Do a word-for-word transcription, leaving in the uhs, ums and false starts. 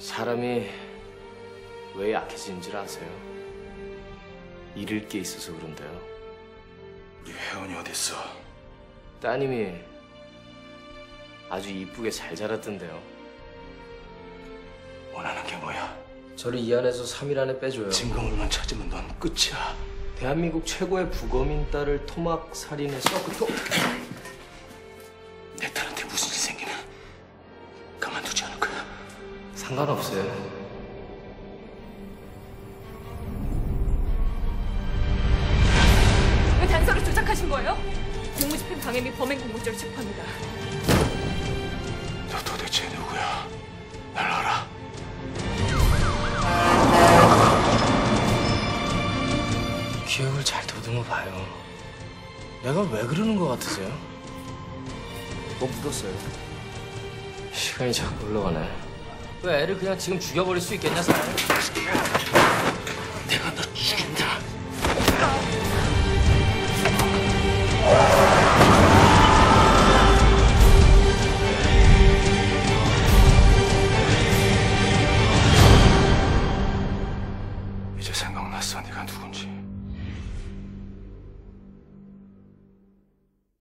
사람이 왜 약해지는 줄 아세요? 잃을 게 있어서 그런데요. 우리 혜원이 어딨어? 따님이 아주 이쁘게 잘 자랐던데요. 원하는 게 뭐야? 저를 이 안에서 삼 일 안에 빼줘요. 진검을만 찾으면 넌 끝이야. 대한민국 최고의 부검인 딸을 토막 살인해서 그 토... 내 딸한테 무슨 일 생기면 가만두지 않을 거야. 상관없어요. 왜 단서를 조작하신 거예요? 공무집행 방해 및 범행 공모죄로 체포합니다. 너 도대체 누구야? 날 알아? 기억을 잘 더듬어 봐요. 내가 왜 그러는 것 같으세요? 뭐 묻었어요? 시간이 자꾸 흘러가네. 왜 애를 그냥 지금 죽여버릴 수 있겠냐, 사람? 내가 너 죽인다.